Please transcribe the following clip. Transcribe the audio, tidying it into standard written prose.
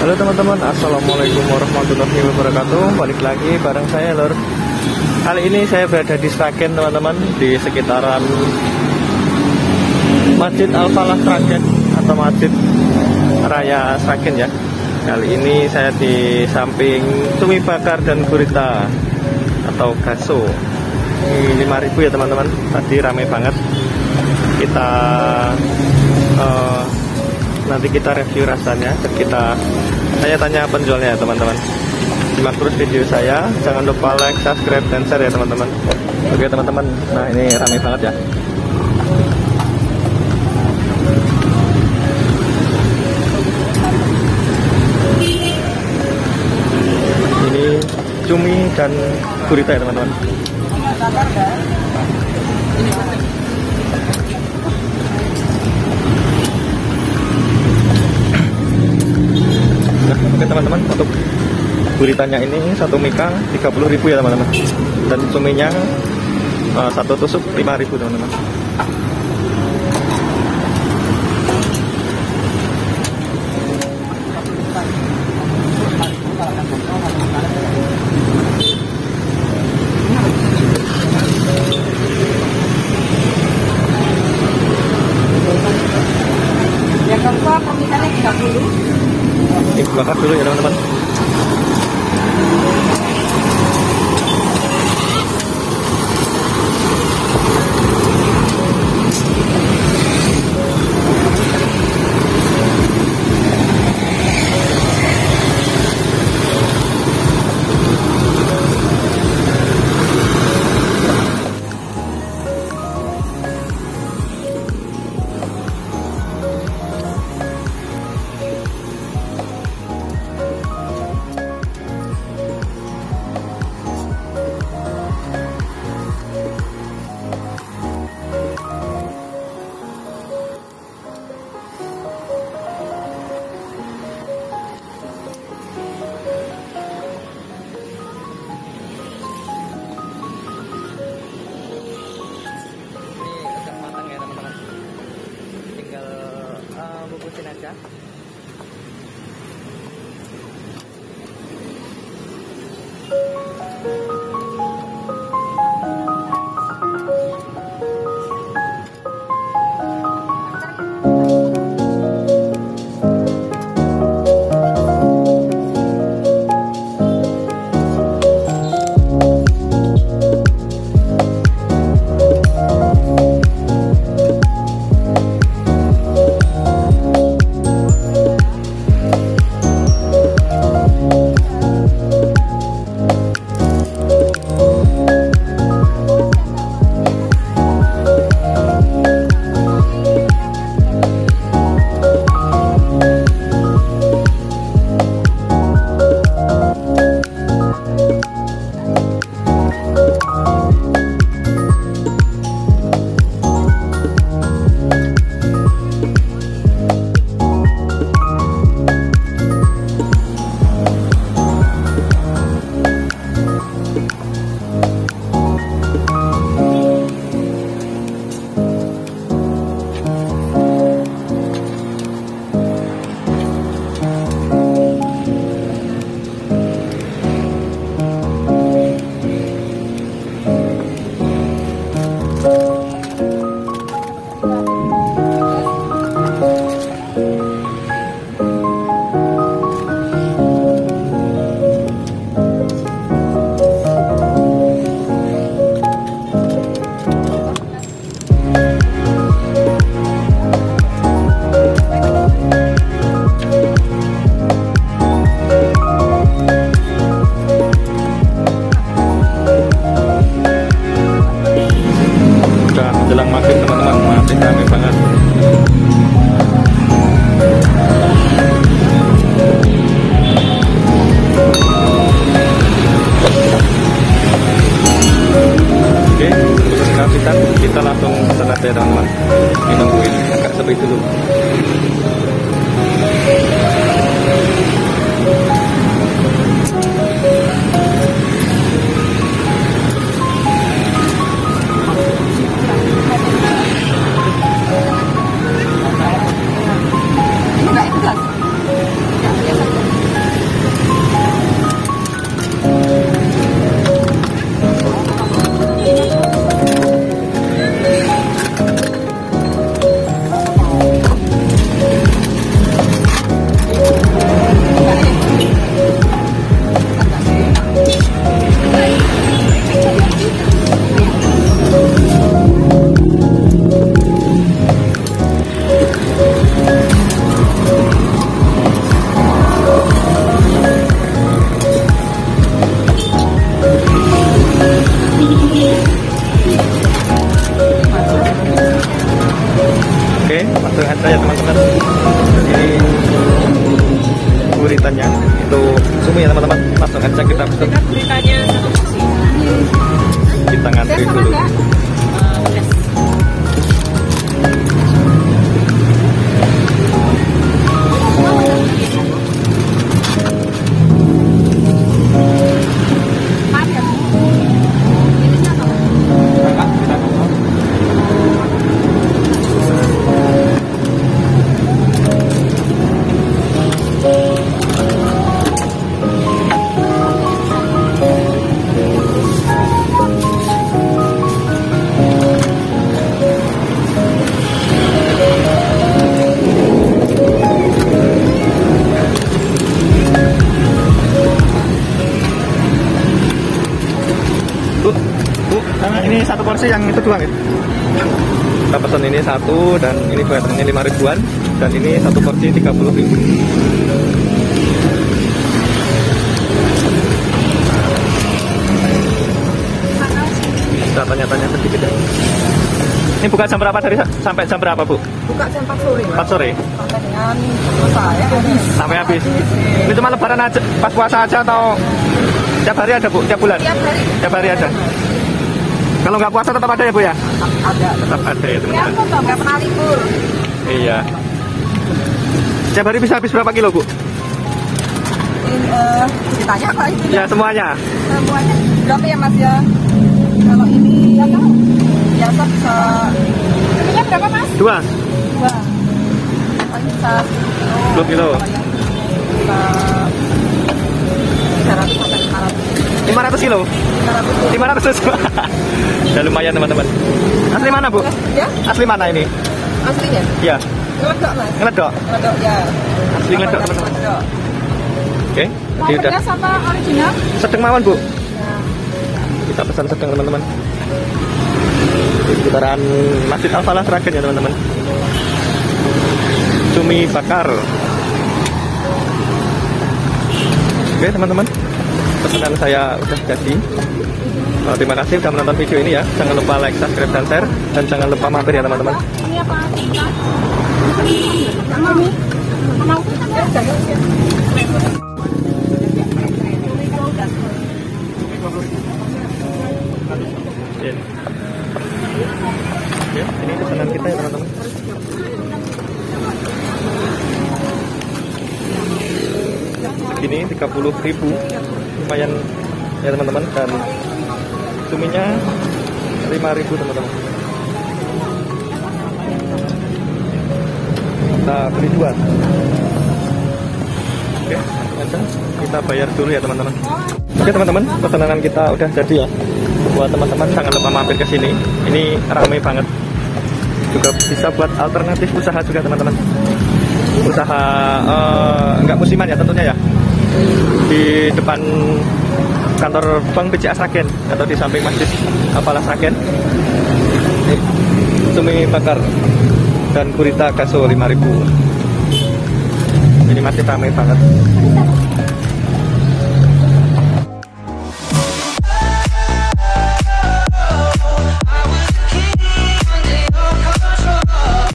Halo teman-teman, assalamualaikum warahmatullahi wabarakatuh. Balik lagi bareng saya Lur. Kali ini saya berada di Sragen teman-teman, di sekitaran Masjid Al-Falah Sragen atau Masjid Raya Sragen ya. Kali ini saya di samping cumi bakar dan gurita atau gaso. Ini 5.000 ya teman-teman. Tadi ramai banget. Nanti kita review rasanya. Saya tanya penjualnya ya teman-teman. Simak terus video saya. Jangan lupa like, subscribe, dan share ya teman-teman. Oke teman-teman. Nah ini ramai banget ya. Ini cumi dan gurita ya teman-teman. Oke teman-teman, untuk guritanya ini satu mika 30.000 ya teman-teman, dan cuminya satu tusuk 5.000 teman-teman. Yang keempat permintaannya 30. Bakar dulu ya teman-teman. Bungkusin aja. Jelang maghrib teman-teman, masih ramai banget. Oke, sebelum kehabisan kita langsung pesan aja teman-teman. Nungguin agak sepi dulu. porsi yang itu doang ya. Kita pesan ini satu dan ini dua, ini 5 ribuan dan ini satu porsi 30.000. Kita tanya-tanya sedikit ya. Ini buka jam berapa dari sampai jam berapa, Bu? Buka jam 4 sore. 4 sore. Sampai dengan puasa ya. Sampai habis. Ini cuma lebaran aja, pas puasa aja atau tiap hari ada, Bu? Tiap bulan? Tiap hari. Tiap hari ada. Kalau nggak puasa tetap ada ya, Bu ya? Ada. Tetap ada ya, Ya, teman-teman. kok nggak pernah libur. Iya. Tiap hari bisa habis berapa kilo, Bu? Ini ditanya apa itu? Ya, semuanya. Semuanya berapa ya Mas ya? Kalau ini biasa bisa. Ini berapa Mas? 2. 2. Paling bisa 10 kilo. Bisa 300 sampai 500. 500 kilo. 500. Ya lumayan, teman-teman. Asli mana, Bu? Ya? Asli mana ini? Aslinya? Ya, Ngeledok Mas. ngeledok. Ngeledok ya. Asli ngeledok, teman-teman. Ngeledok. Oke, jadi udah Apa original? sedang mawon, Bu. Kita pesan sedang, teman-teman. Di sekitaran Masjid Al-Falah Sragen ya, teman-teman. Cumi bakar. Oke, teman-teman. Pesanan saya udah jadi. Terima kasih sudah menonton video ini ya. Jangan lupa like, subscribe, dan share. Dan jangan lupa mampir ya, teman-teman. Ini apa? Mau? Ya, ini pesanan kita ya, teman-teman. Ini 30.000, lumayan ya, teman-teman. Dan cuminya 5.000, teman-teman. Kita beli 2. Oke, langsung kita bayar dulu ya, teman-teman. Oke, teman-teman, pesanan kita udah jadi ya. Buat teman-teman jangan lupa mampir ke sini. Ini ramai banget. Juga bisa buat alternatif usaha juga, teman-teman. Usaha nggak musiman ya, tentunya ya. Di depan kantor Bank BCA Sragen atau di samping Masjid Al-Falah Sragen. Cumi bakar dan gurita gaso 5.000. Ini masih ramai banget.